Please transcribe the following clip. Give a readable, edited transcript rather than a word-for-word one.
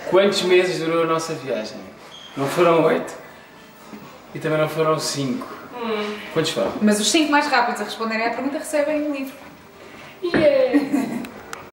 Quantos meses durou a nossa viagem? Não foram 8. E também não foram 5. Quantos foram? Mas os 5 mais rápidos a responderem à pergunta recebem um livro. Yeah!